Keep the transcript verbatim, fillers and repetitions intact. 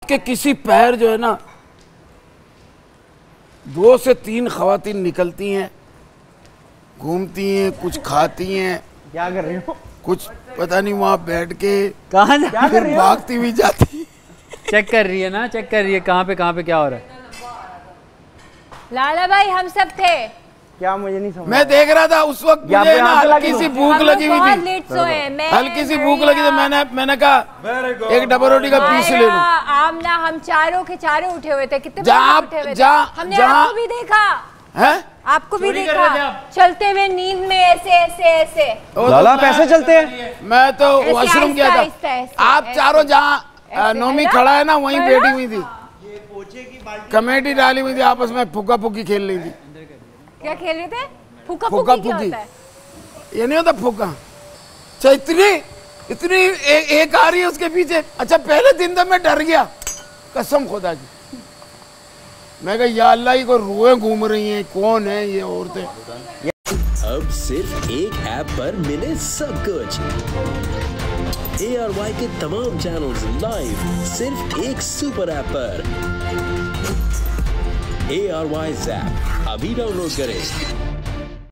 के किसी पैर जो है ना दो से तीन खवातीन निकलती हैं, घूमती हैं, कुछ खाती हैं। क्या कर रही हो? कुछ पता नहीं, वहाँ बैठ के कहाँ जा फिर भागती हुई जाती। चेक कर रही है ना, चेक कर रही है कहाँ पे कहाँ पे क्या हो रहा है। लाला भाई हम सब थे। क्या मुझे नहीं समझ। मैं देख रहा था उस वक्त, मुझे ना हल्की सी भूख लगी हुई थी, लेट सोए। मैं हल्की सी भूख लगी तो मैंने मैंने कहा एक डबल रोटी का पीस ले लूं। आमना हम चारों के चारों उठे हुए थे। कितने जहाँ उठे हुए थे? जहाँ हमने आपको भी देखा है, आपको भी देखा चलते हुए नींद में ऐसे ऐसे ऐसे। लाला आप ऐसे चलते हैं? मैं तो वॉशरूम गया था। आप चारों जहाँ नोमी खड़ा है ना वहीं बैठी हुई थी, कमेटी डाली हुई थी, आपस में फुका फुकी खेल रही थी। क्या खेल रहे थे? फुका फुका फुकी क्या होता है? ये नहीं होता फुका। अच्छा इतनी इतनी ए, एक आ रही है उसके पीछे। अच्छा पहले दिन तो मैं डर गया, कसम खुदा की। मैं कहा या अल्लाह, को रुए घूम रही हैं, कौन है ये औरतें। अब सिर्फ एक ऐप पर मिले सब कुछ। ए आर वाई के तमाम चैनल्स लाइव सिर्फ एक सुपर ऐप पर। ए आर वाई ज़ैप अभी डाउनलोड करें।